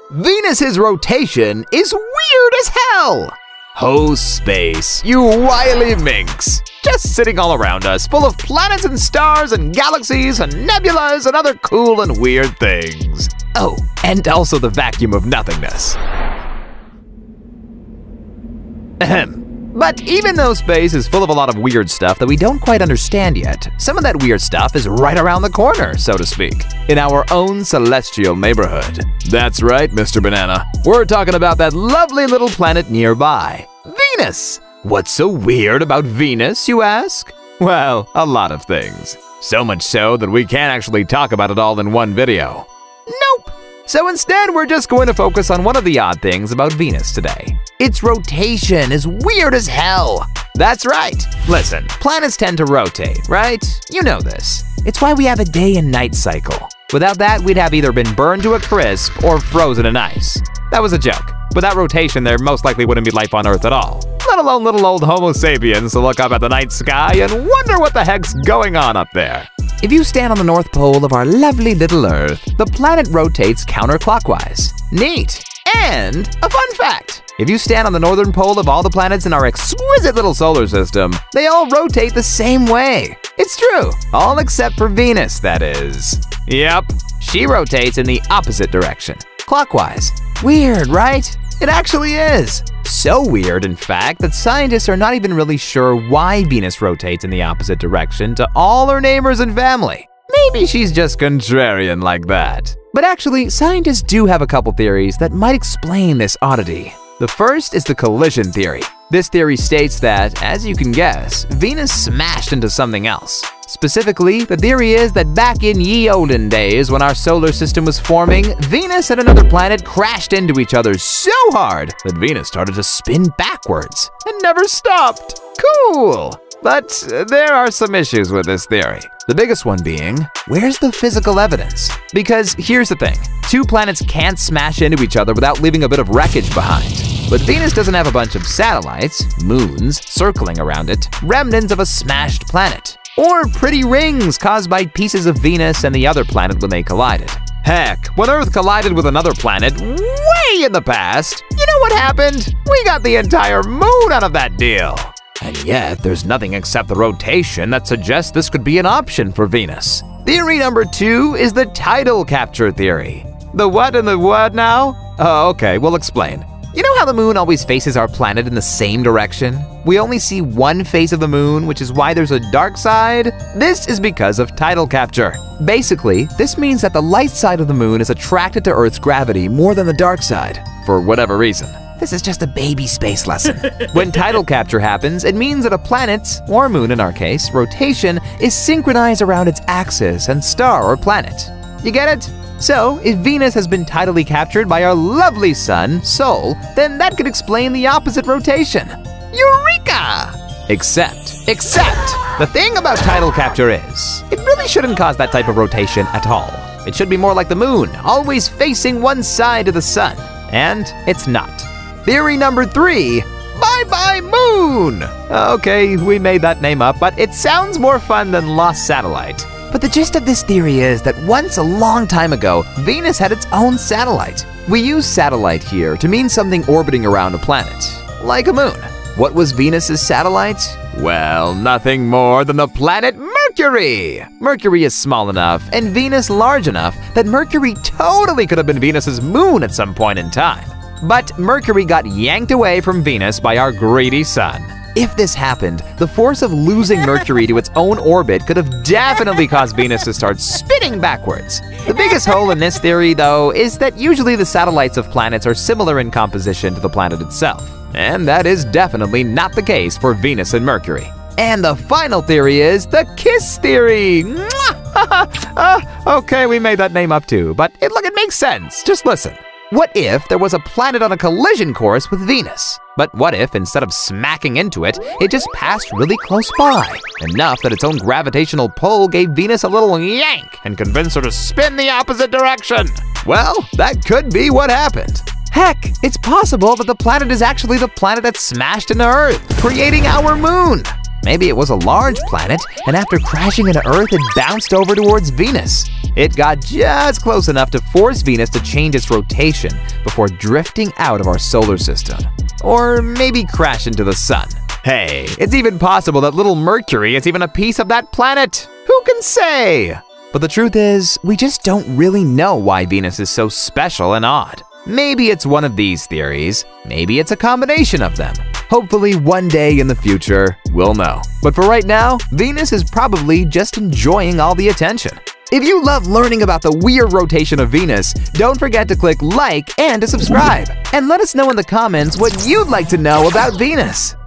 Venus's rotation is weird as hell! Oh, space, you wily minx! Just sitting all around us, full of planets and stars and galaxies and nebulas and other cool and weird things. Oh, and also the vacuum of nothingness. Ahem. But even though space is full of a lot of weird stuff that we don't quite understand yet, some of that weird stuff is right around the corner, so to speak, in our own celestial neighborhood. That's right, Mr. Banana. We're talking about that lovely little planet nearby, Venus. What's so weird about Venus, you ask? Well, a lot of things. So much so that we can't actually talk about it all in one video. Nope. So instead, we're just going to focus on one of the odd things about Venus today. Its rotation is weird as hell. That's right. Listen, planets tend to rotate, right? You know this. It's why we have a day and night cycle. Without that, we'd have either been burned to a crisp or frozen in ice. That was a joke. Without rotation, there most likely wouldn't be life on Earth at all, let alone little old Homo sapiens to look up at the night sky and wonder what the heck's going on up there. If you stand on the North Pole of our lovely little Earth, the planet rotates counterclockwise. Neat! And a fun fact, if you stand on the northern pole of all the planets in our exquisite little solar system, they all rotate the same way. It's true, all except for Venus, that is. Yep, she rotates in the opposite direction, clockwise. Weird, right? It actually is. So weird, in fact, that scientists are not even really sure why Venus rotates in the opposite direction to all her neighbors and family. Maybe she's just contrarian like that. But actually, scientists do have a couple theories that might explain this oddity. The first is the collision theory. This theory states that, as you can guess, Venus smashed into something else. Specifically, the theory is that back in ye olden days when our solar system was forming, Venus and another planet crashed into each other so hard that Venus started to spin backwards and never stopped. Cool! But there are some issues with this theory. The biggest one being, where's the physical evidence? Because here's the thing, two planets can't smash into each other without leaving a bit of wreckage behind. But Venus doesn't have a bunch of satellites, moons, circling around it, remnants of a smashed planet, or pretty rings caused by pieces of Venus and the other planet when they collided. Heck, when Earth collided with another planet way in the past, you know what happened? We got the entire moon out of that deal. And yet, there's nothing except the rotation that suggests this could be an option for Venus. Theory number 2 is the tidal capture theory. The what and the what now? Oh, okay, we'll explain. You know how the moon always faces our planet in the same direction? We only see one face of the moon, which is why there's a dark side. This is because of tidal capture. Basically, this means that the light side of the moon is attracted to Earth's gravity more than the dark side, for whatever reason. This is just a baby space lesson. When tidal capture happens, it means that a planet's, or moon in our case, rotation is synchronized around its axis and star or planet. You get it? So, if Venus has been tidally captured by our lovely sun, Sol, then that could explain the opposite rotation. Eureka! Except, the thing about tidal capture is, it really shouldn't cause that type of rotation at all. It should be more like the moon, always facing one side of the sun. And it's not. Theory number 3, bye-bye moon! Okay, we made that name up, but it sounds more fun than lost satellite. But the gist of this theory is that once a long time ago, Venus had its own satellite. We use satellite here to mean something orbiting around a planet, like a moon. What was Venus's satellite? Well, nothing more than the planet Mercury! Mercury is small enough and Venus large enough that Mercury totally could have been Venus's moon at some point in time. But Mercury got yanked away from Venus by our greedy sun. If this happened, the force of losing Mercury to its own orbit could have definitely caused Venus to start spinning backwards. The biggest hole in this theory, though, is that usually the satellites of planets are similar in composition to the planet itself. And that is definitely not the case for Venus and Mercury. And the final theory is the KISS theory! Okay, we made that name up too, but it makes sense. Just listen. What if there was a planet on a collision course with Venus? But what if, instead of smacking into it, it just passed really close by, enough that its own gravitational pull gave Venus a little yank and convinced her to spin the opposite direction? Well, that could be what happened. Heck, it's possible that the planet is actually the planet that smashed into Earth, creating our moon. Maybe it was a large planet, and after crashing into Earth, it bounced over towards Venus. It got just close enough to force Venus to change its rotation before drifting out of our solar system. Or maybe crash into the sun. Hey, it's even possible that little Mercury is even a piece of that planet. Who can say? But the truth is, we just don't really know why Venus is so special and odd. Maybe it's one of these theories. Maybe it's a combination of them. Hopefully one day in the future, we'll know. But for right now, Venus is probably just enjoying all the attention. If you love learning about the weird rotation of Venus, don't forget to click like and to subscribe. And let us know in the comments what you'd like to know about Venus.